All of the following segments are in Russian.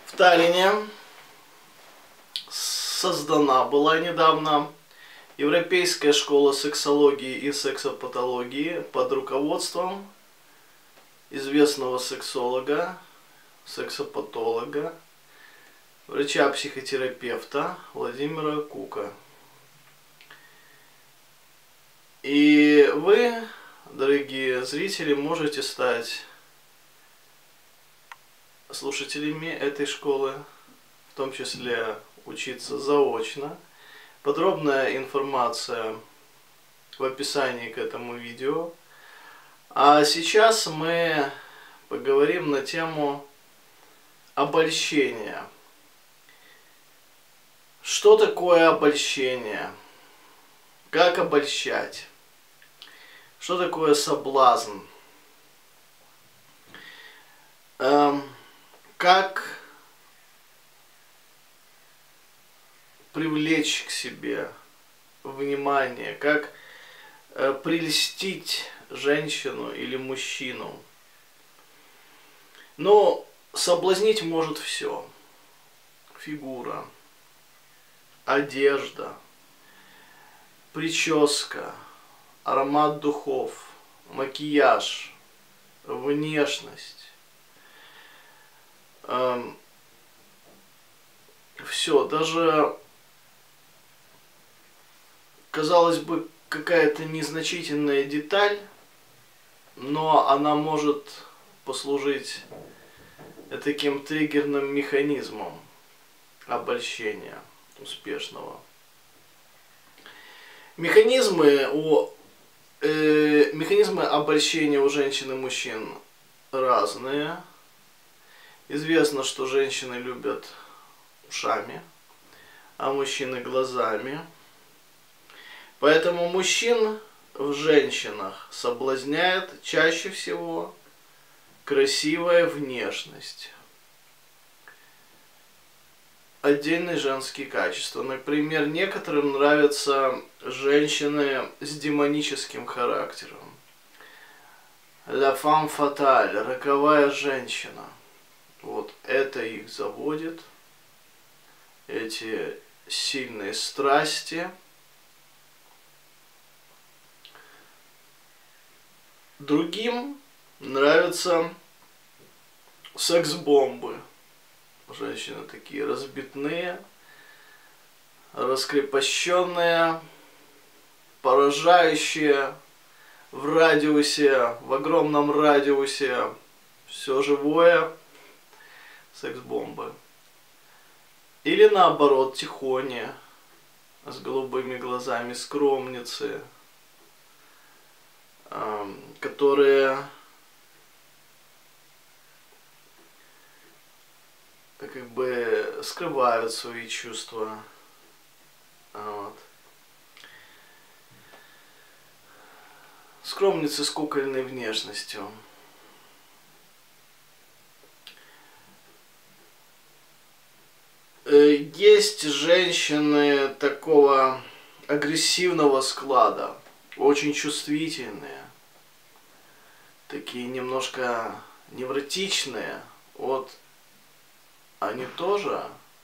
В Таллине создана была недавно Европейская школа сексологии и сексопатологии под руководством известного сексолога, сексопатолога, врача-психотерапевта Владимира Кука. И вы, дорогие зрители, можете стать слушателями этой школы, в том числе учиться заочно. Подробная информация в описании к этому видео. А сейчас мы поговорим на тему обольщения. Что такое обольщение? Как обольщать? Что такое соблазн? Как привлечь к себе внимание? Как прельстить женщину или мужчину? Но соблазнить может все. Фигура, одежда, прическа, аромат духов, макияж, внешность. Все, даже, казалось бы, какая-то незначительная деталь, но она может послужить таким триггерным механизмом обольщения успешного. Механизмы обольщения у женщин и мужчин разные. Известно, что женщины любят ушами, а мужчины глазами. Поэтому мужчин в женщинах соблазняет чаще всего красивая внешность. Отдельные женские качества. Например, некоторым нравятся женщины с демоническим характером. La femme fatale, роковая женщина. Вот это их заводит, эти сильные страсти. Другим нравятся секс-бомбы. Женщины такие разбитные, раскрепощенные, поражающие в радиусе, в огромном радиусе все живое. Секс-бомбы. Или наоборот, тихони, с голубыми глазами, скромницы, которые как бы скрывают свои чувства. Вот. Скромницы с кукольной внешностью. Есть женщины такого агрессивного склада, очень чувствительные, такие немножко невротичные. Вот они тоже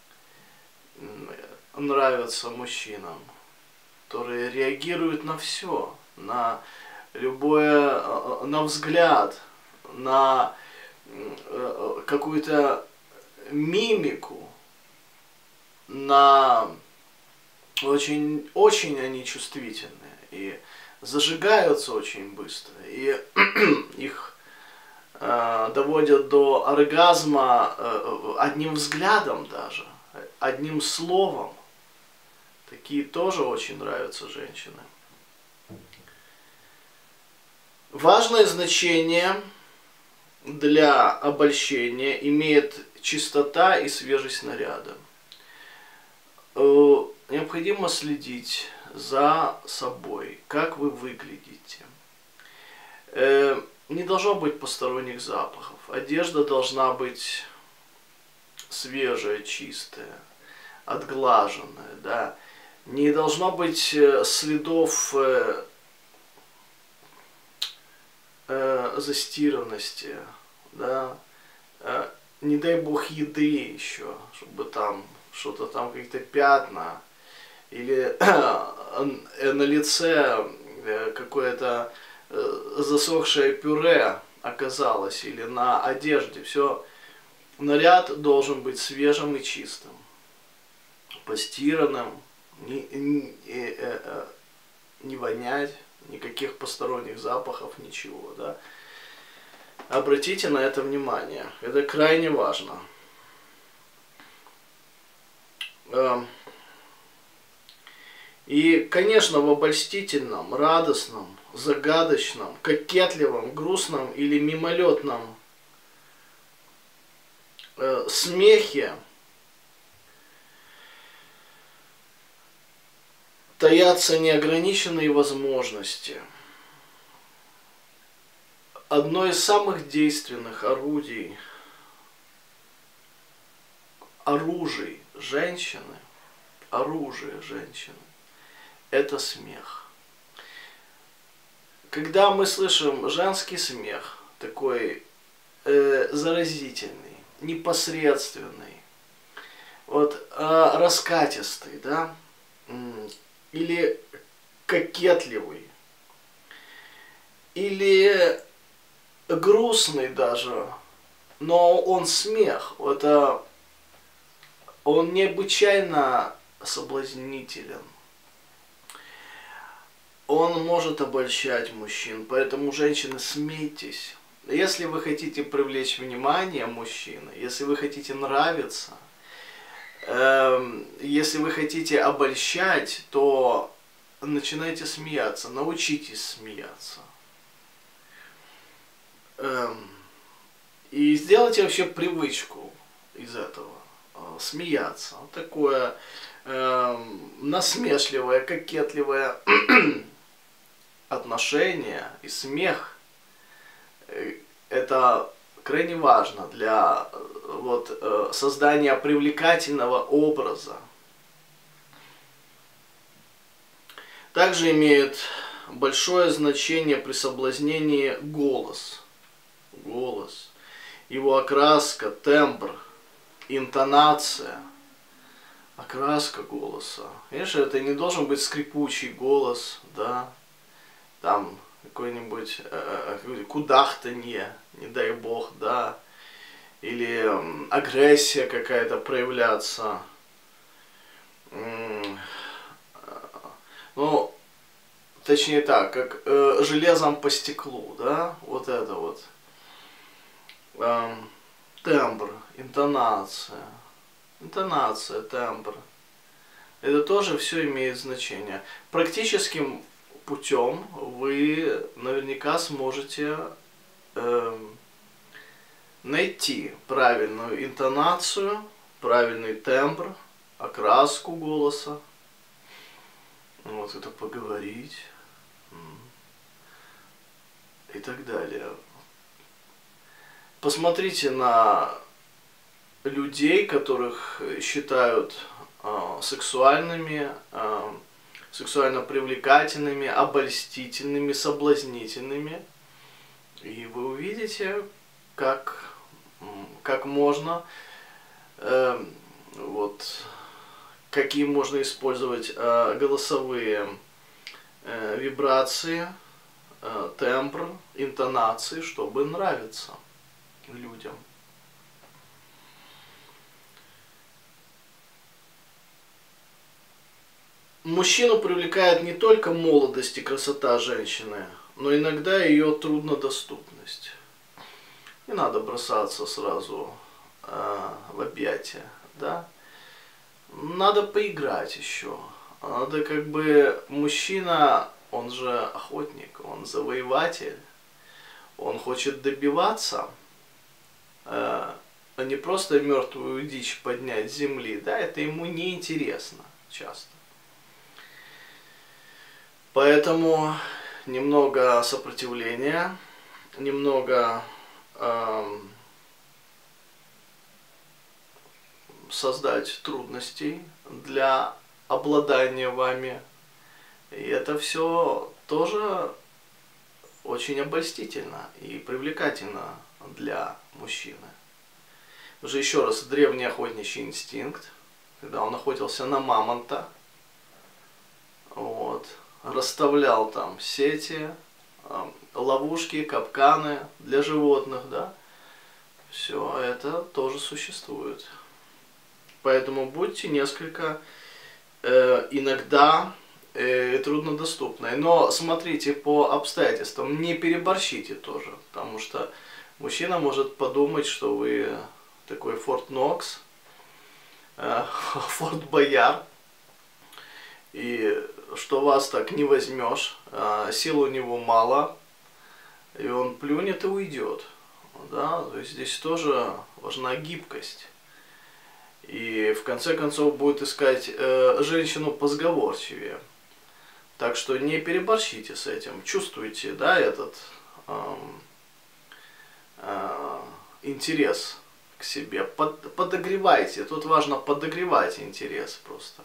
нравятся мужчинам, которые реагируют на все, на любое, на взгляд, на какую-то мимику. Очень они чувствительные и зажигаются очень быстро, и их доводят до оргазма одним взглядом даже, одним словом. Такие тоже очень нравятся женщины. Важное значение для обольщения имеет чистота и свежесть наряда. Необходимо следить за собой, как вы выглядите. Не должно быть посторонних запахов. Одежда должна быть свежая, чистая, отглаженная, да. Не должно быть следов застиранности, да. не дай бог, еды еще, чтобы там что-то там, какие-то пятна, или на лице какое-то засохшее пюре оказалось, или на одежде. Все, наряд должен быть свежим и чистым, постиранным, не вонять, никаких посторонних запахов, ничего, да. Обратите на это внимание, это крайне важно. И, конечно, в обольстительном, радостном, загадочном, кокетливом, грустном или мимолетном смехе таятся неограниченные возможности. Одно из самых действенных оружий женщины, это смех. Когда мы слышим женский смех, такой заразительный, непосредственный, вот раскатистый, да, или кокетливый, или грустный даже, но он смех, это он необычайно соблазнителен. Он может обольщать мужчин, поэтому, женщины, смейтесь. Если вы хотите привлечь внимание мужчины, если вы хотите нравиться, если вы хотите обольщать, то начинайте смеяться, научитесь смеяться. И сделайте вообще привычку из этого, смеяться. Вот такое насмешливое, кокетливое отношение и смех, это крайне важно для создания привлекательного образа. Также имеет большое значение при соблазнении голос. Его окраска, тембр, интонация, окраска голоса. Конечно, это не должен быть скрипучий голос, да, там какое-нибудь кудахтанье, не дай бог, да, или агрессия какая-то проявляться. Ну, точнее так, как железом по стеклу, да, вот это вот. Тембр, интонация, тембр. Это тоже все имеет значение. Практическим путем вы наверняка сможете найти правильную интонацию, правильный тембр, окраску голоса. Вот это поговорить и так далее. Посмотрите на людей, которых считают сексуальными, сексуально привлекательными, обольстительными, соблазнительными. И вы увидите, как можно, какие можно использовать голосовые вибрации, тембр, интонации, чтобы нравиться людям. Мужчину привлекает не только молодость и красота женщины, но иногда ее труднодоступность. Не надо бросаться сразу в объятия, да? Надо поиграть еще. Надо мужчина, он же охотник, он завоеватель, он хочет добиваться, а не просто мертвую дичь поднять с земли, да, это ему не интересно часто. Поэтому немного сопротивления, немного создать трудностей для обладания вами. И это все тоже очень обольстительно и привлекательно для мужчины. уже еще раз древний охотничий инстинкт, когда он охотился на мамонта, вот, расставлял там сети, ловушки, капканы для животных, да, все это тоже существует. Поэтому будьте несколько иногда труднодоступны. Но смотрите по обстоятельствам, не переборщите тоже, потому что мужчина может подумать, что вы такой Форт Нокс, Форт Бояр, и что вас так не возьмешь, сил у него мало, и он плюнет и уйдет. Да? То есть здесь тоже важна гибкость. И в конце концов будет искать женщину позговорчивее. Так что не переборщите с этим. Чувствуете, да, этот интерес к себе. Подогревайте. Тут важно подогревать интерес просто.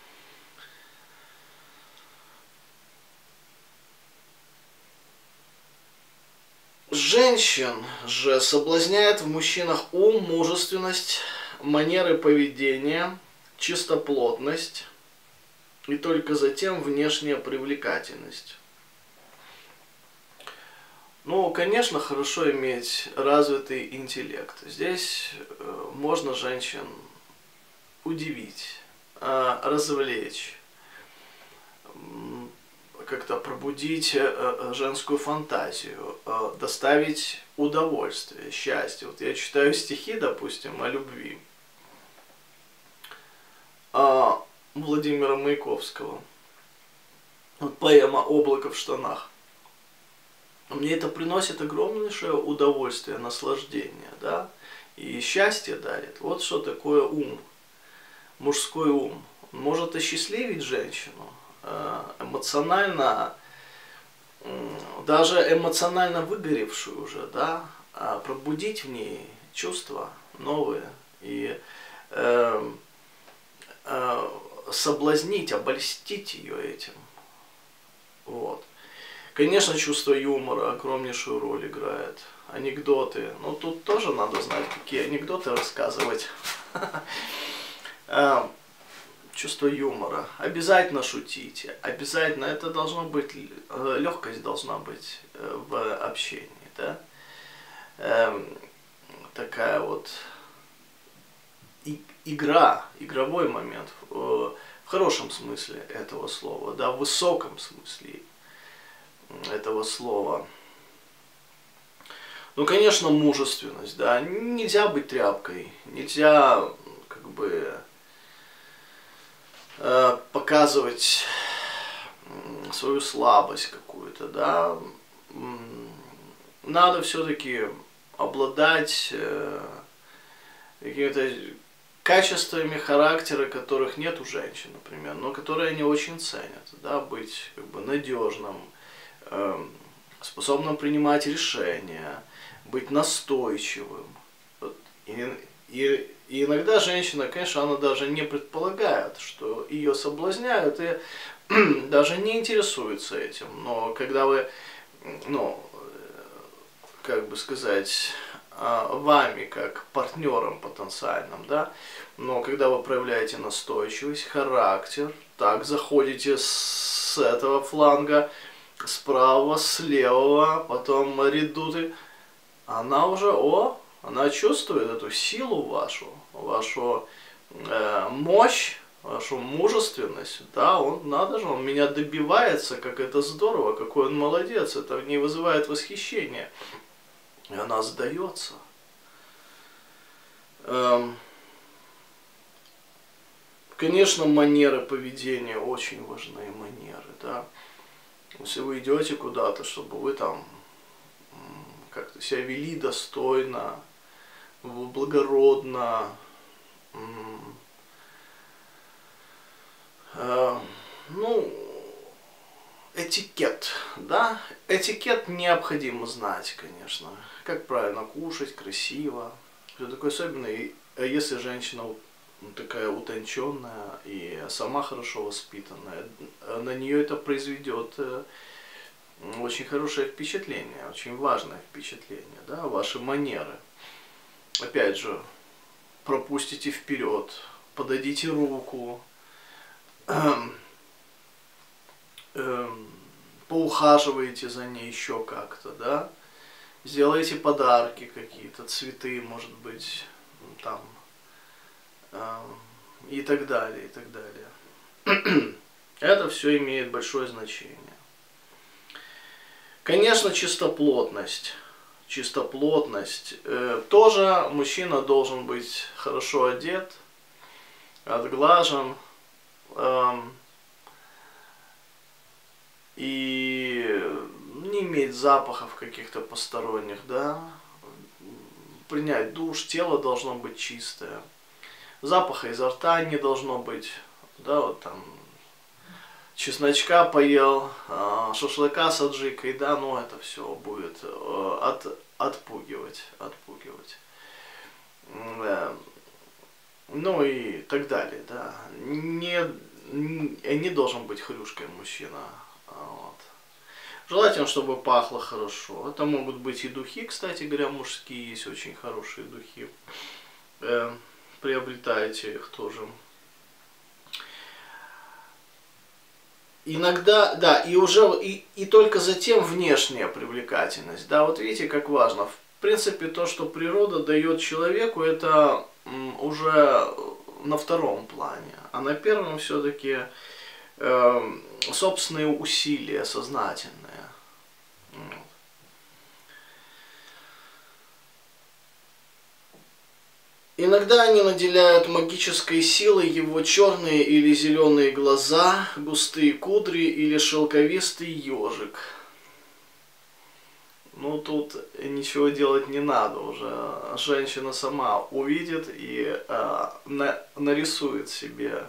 Женщин же соблазняет в мужчинах ум, мужественность, манеры поведения, чистоплотность и только затем внешняя привлекательность. Ну, конечно, хорошо иметь развитый интеллект. Здесь можно женщин удивить, развлечь, как-то пробудить женскую фантазию, доставить удовольствие, счастье. Вот я читаю стихи, допустим, о любви Владимира Маяковского. Вот поэма «Облако в штанах». Мне это приносит огромнейшее удовольствие, наслаждение, да, и счастье дарит. Вот что такое ум, мужской ум. Он может осчастливить женщину, эмоционально, даже эмоционально выгоревшую уже, да, пробудить в ней чувства новые и соблазнить, обольстить ее этим. Вот. Конечно, чувство юмора огромнейшую роль играет. Анекдоты. Но тут тоже надо знать, какие анекдоты рассказывать. Чувство юмора. Обязательно шутите. Обязательно. Это должно быть, легкость должна быть в общении. Да? Такая вот игра, игровой момент. В хорошем смысле этого слова. Да, в высоком смысле этого слова. Ну, конечно, мужественность, да. Нельзя быть тряпкой. Нельзя, как бы, показывать свою слабость какую-то, да. Надо все-таки обладать какими-то качествами характера, которых нет у женщин, например, но которые они очень ценят, да, быть как бы надежным, способным принимать решения, быть настойчивым. И иногда женщина, конечно, она даже не предполагает, что ее соблазняют, и даже не интересуется этим. Но когда вы, ну, как бы сказать, вами как партнером потенциальным, да, но когда вы проявляете настойчивость, характер, так, заходите с этого фланга, справа, с левого, потом редуты, она уже, она чувствует эту силу вашу мощь, вашу мужественность, да, надо же, он меня добивается, как это здорово, какой он молодец, это в ней вызывает восхищение, и она сдается. Конечно, манеры поведения очень важны, манеры, да. Если вы идете куда-то, чтобы вы там как-то себя вели достойно, благородно, ну, этикет, да, этикет необходимо знать, конечно, как правильно кушать, красиво, все такое, особенно если женщина такая утонченная и сама хорошо воспитанная, на нее это произведет очень хорошее впечатление, очень важное впечатление, да, ваши манеры. Опять же, пропустите вперед, подадите руку, поухаживаете за ней еще как-то, да, сделайте подарки какие-то, цветы, может быть, там, и так далее, и так далее. Это все имеет большое значение. Конечно, чистоплотность. Чистоплотность. Тоже мужчина должен быть хорошо одет, отглажен, и не иметь запахов каких-то посторонних, да. Принять душ, тело должно быть чистое. Запаха изо рта не должно быть, да, вот там чесночка поел, шашлыка с аджикой, да, но это все будет отпугивать. Ну и так далее, да. Не должен быть хрюшкой мужчина. Вот. Желательно, чтобы пахло хорошо. Это могут быть и духи, кстати говоря, мужские, есть очень хорошие духи. Приобретайте их тоже. Иногда, да, и только затем внешняя привлекательность. Да, вот видите, как важно. В принципе, то, что природа дает человеку, это уже на втором плане. А на первом все-таки собственные усилия сознательные. Иногда они наделяют магической силой его черные или зеленые глаза, густые кудри или шелковистый ежик. Ну, тут ничего делать не надо уже. Женщина сама увидит и нарисует себе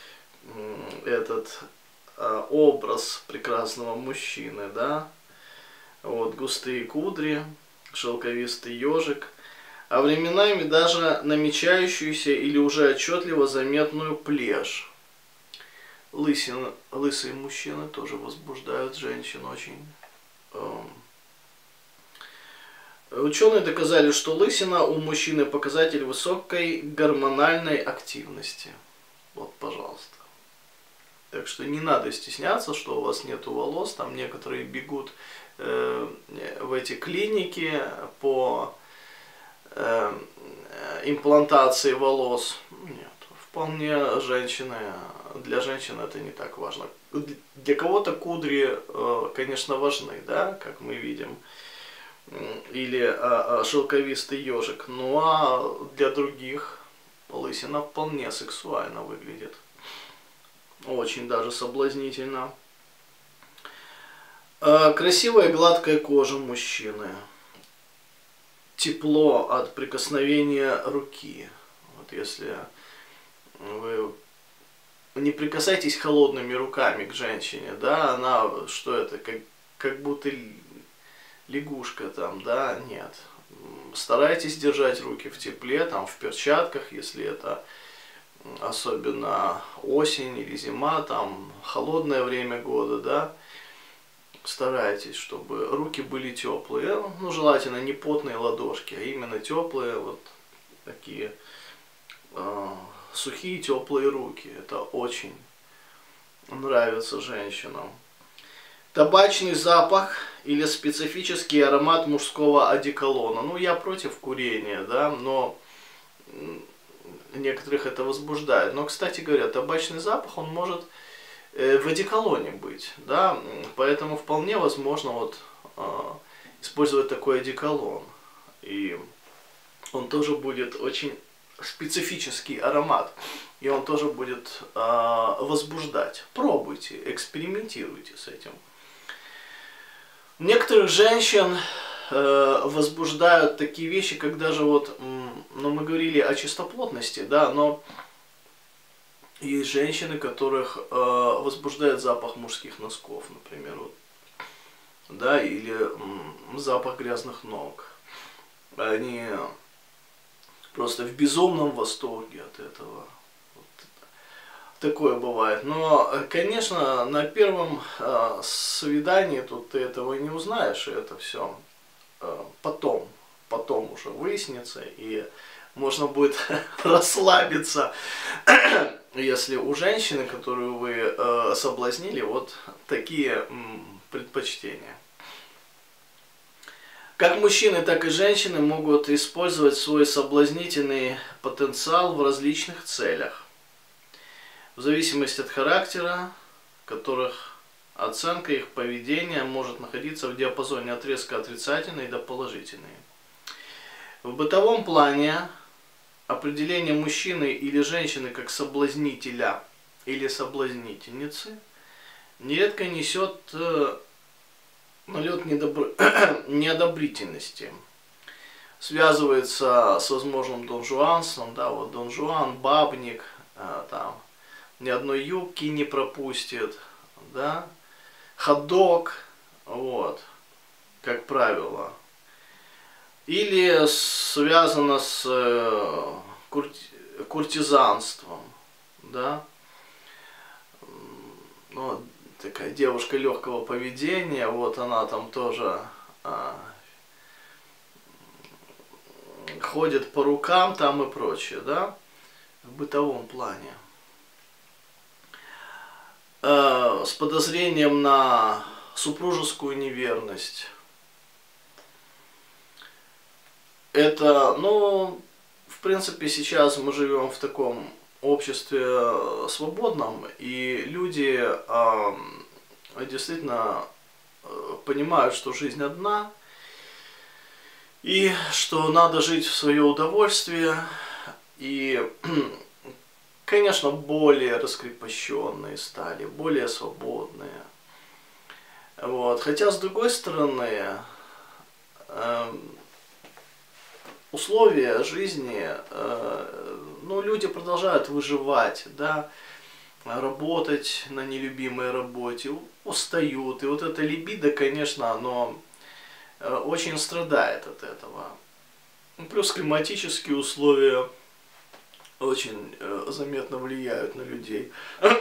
этот образ прекрасного мужчины, да. Вот, густые кудри, шелковистый ежик. А временами даже намечающуюся или уже отчетливо заметную плешь. Лысые мужчины тоже возбуждают женщин очень. Ученые доказали, что лысина у мужчины показатель высокой гормональной активности. Вот, пожалуйста. Так что не надо стесняться, что у вас нету волос. Там некоторые бегут в эти клиники по имплантации волос. Нет, вполне для женщины это не так важно. Для кого-то кудри, конечно, важны, да, как мы видим, или шелковистый ежик. Ну а для других лысина вполне сексуально выглядит. Очень даже соблазнительно. Красивая гладкая кожа мужчины. Тепло от прикосновения руки. Вот если вы не прикасайтесь холодными руками к женщине, да, она, что это, как будто лягушка там, да, нет. Старайтесь держать руки в тепле, там, в перчатках, если это особенно осень или зима, там, холодное время года, да. Старайтесь, чтобы руки были теплые, ну, желательно не потные ладошки, а именно теплые, вот такие сухие теплые руки. Это очень нравится женщинам. Табачный запах или специфический аромат мужского одеколона. Ну, я против курения, да, но некоторых это возбуждает. Но, кстати говоря, табачный запах, он может в одеколоне быть, да, поэтому вполне возможно вот использовать такой одеколон, и он тоже будет очень специфический аромат, и он тоже будет возбуждать. Пробуйте, экспериментируйте с этим. Некоторых женщин возбуждают такие вещи, как даже вот, ну, мы говорили о чистоплотности, да, но есть женщины, которых возбуждает запах мужских носков, например, вот, да, или запах грязных ног. Они просто в безумном восторге от этого. Вот. Такое бывает. Но, конечно, на первом свидании тут ты этого не узнаешь, и это все потом уже выяснится, и можно будет расслабиться, если у женщины, которую вы соблазнили, вот такие предпочтения. Как мужчины, так и женщины могут использовать свой соблазнительный потенциал в различных целях, в зависимости от характера, которых оценка их поведения может находиться в диапазоне от резко отрицательной до положительной. В бытовом плане определение мужчины или женщины как соблазнителя или соблазнительницы нередко несет налет неодобрительности. Связывается с возможным донжуанством, да, вот Дон Жуан, бабник, там, ни одной юбки не пропустит, да, ходок, вот, как правило. Или связано с куртизанством, да, ну, такая девушка легкого поведения, вот она там тоже ходит по рукам там и прочее, да, в бытовом плане. С подозрением на супружескую неверность. Это, ну, в принципе, сейчас мы живем в таком обществе свободном, и люди действительно понимают, что жизнь одна, и что надо жить в свое удовольствие, и, конечно, более раскрепощенные стали, более свободные. Вот. Хотя, с другой стороны, условия жизни, ну, люди продолжают выживать, да, работать на нелюбимой работе, устают. И вот это либидо, конечно, оно очень страдает от этого. Плюс климатические условия очень заметно влияют на людей.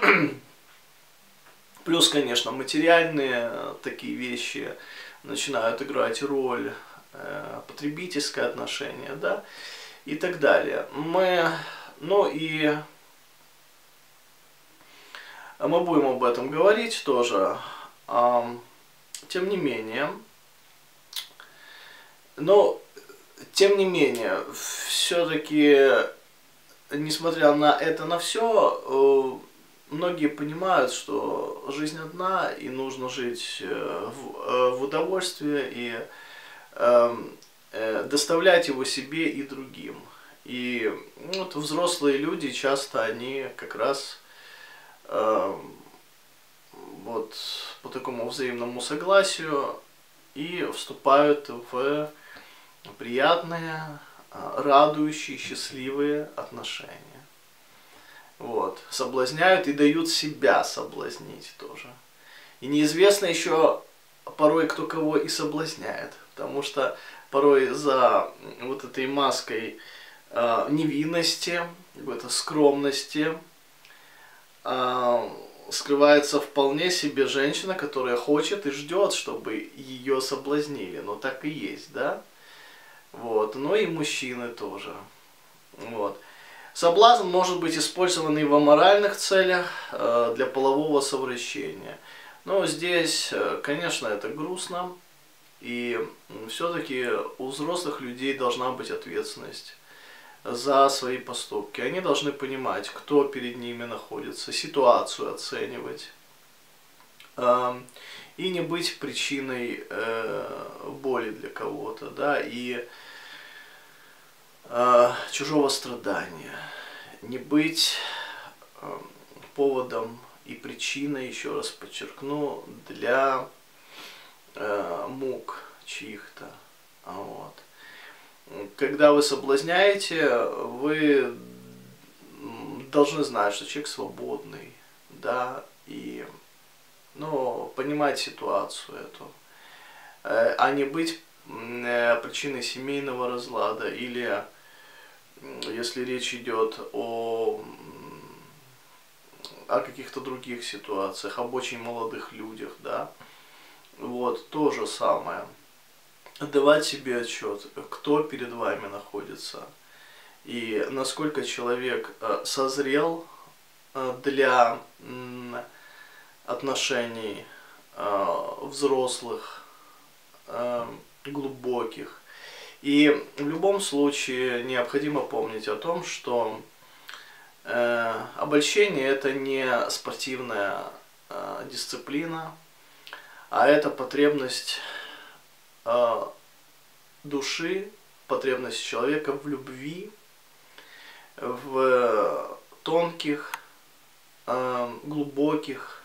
Плюс, конечно, материальные такие вещи начинают играть роль, потребительское отношение, да, и так далее. Ну и мы будем об этом говорить тоже. Тем не менее, все-таки, несмотря на это, на все, многие понимают, что жизнь одна, и нужно жить в удовольствии и доставлять его себе и другим. И вот взрослые люди часто они как раз вот по такому взаимному согласию и вступают в приятные, радующие, счастливые отношения. Вот. Соблазняют и дают себя соблазнить тоже. И неизвестно еще порой кто кого и соблазняет. Потому что порой за вот этой маской невинности, какой-то скромности скрывается вполне себе женщина, которая хочет и ждет, чтобы ее соблазнили. Но так и есть, да? Вот. Но и мужчины тоже. Вот. Соблазн может быть использован и в аморальных целях для полового совращения. Но здесь, конечно, это грустно. И все-таки у взрослых людей должна быть ответственность за свои поступки. Они должны понимать, кто перед ними находится, ситуацию оценивать. И не быть причиной боли для кого-то, да, и чужого страдания. Не быть поводом и причиной, еще раз подчеркну, для мук чьих-то. Вот. Когда вы соблазняете, вы должны знать, что человек свободный, да, и понимать ситуацию эту, а не быть причиной семейного разлада, или если речь идет о каких-то других ситуациях, об очень молодых людях, да, вот, то же самое. Отдавать себе отчет, кто перед вами находится, и насколько человек созрел для отношений взрослых, глубоких. И в любом случае необходимо помнить о том, что обольщение это не спортивная дисциплина, а это потребность души, потребность человека в любви, в тонких, глубоких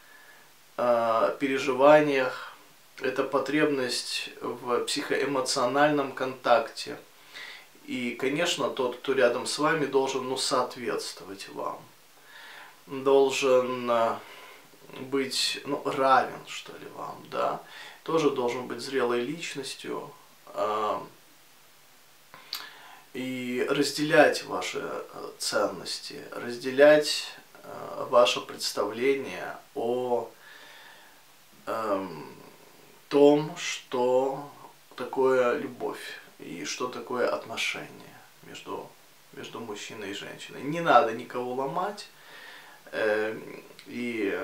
переживаниях. Это потребность в психоэмоциональном контакте. И, конечно, тот, кто рядом с вами, должен соответствовать вам. Должен быть равен, что ли, вам, да. Тоже должен быть зрелой личностью. И разделять ваши ценности, разделять ваше представление о том, что такое любовь и что такое отношение между мужчиной и женщиной. Не надо никого ломать и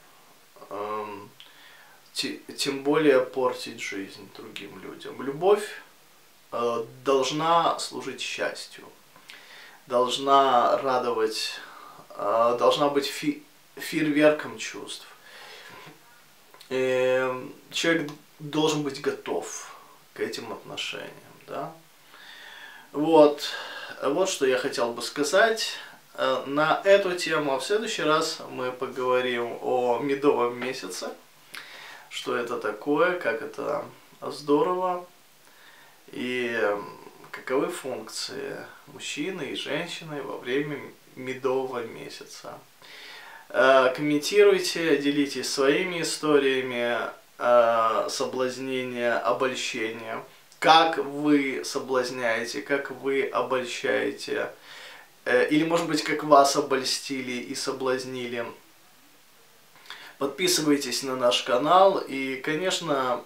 тем более портить жизнь другим людям. Любовь должна служить счастью, должна радовать, должна быть фейерверком чувств. Человек должен быть готов к этим отношениям, да? Вот что я хотел бы сказать на эту тему. А в следующий раз мы поговорим о медовом месяце, что это такое, как это здорово и каковы функции мужчины и женщины во время медового месяца. Комментируйте, делитесь своими историями соблазнения, обольщения. Как вы соблазняете, как вы обольщаете. Или, может быть, как вас обольстили и соблазнили. Подписывайтесь на наш канал и, конечно,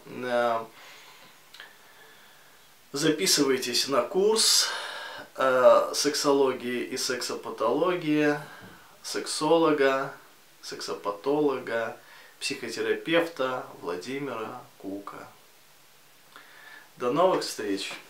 записывайтесь на курс сексологии и сексопатологии, сексолога, сексопатолога, психотерапевта Владимира Кука. До новых встреч!